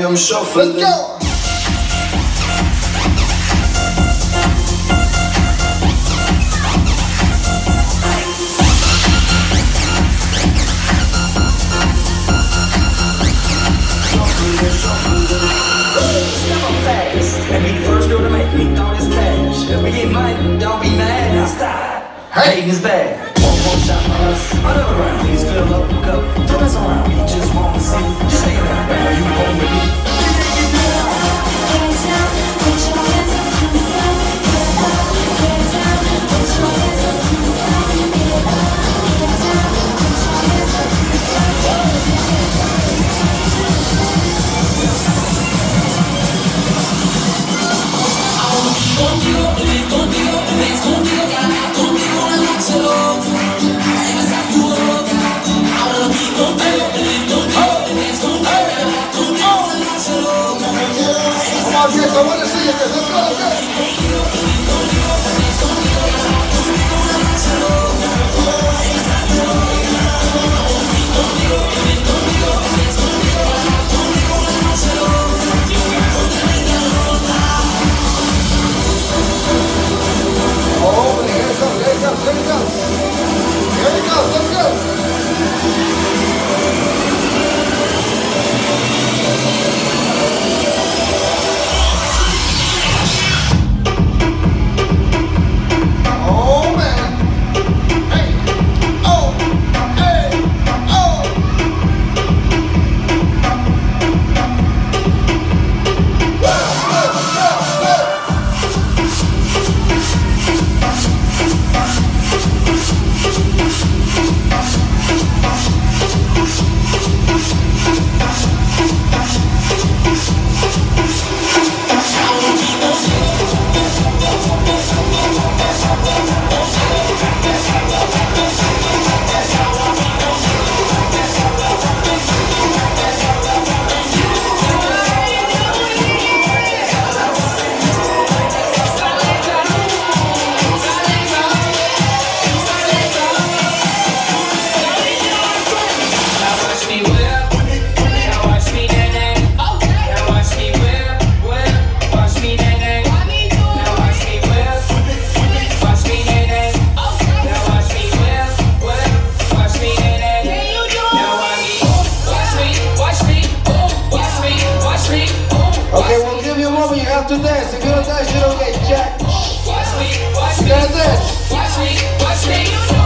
I'm shuffling. Let's go. And be the first girl to make me throw this cash. If we get money, don't be mad, now stop. Hating is bad. One more shot for us, another round. Please fill up the cup, throw this around. We just want to see you shake it out. Now you home with me. Get down. Get down, put your hands up to the sun. Get down, put your hands up to the sun. Get down, put your hands up to the sun. Contigo, contigo, contigo, contigo la noche loca. Regresa tu boca. I wanna be contigo, contigo, contigo la noche loca. Vamos a eso, bueno, sí, let's go. Oh, there it goes, there it goes. There it goes, let's go. Oh, man. Hey, oh, hey, oh. Okay, we'll give you a moment. You have to dance. If you don't dance, you don't get jacked. You gotta dance. Watch me.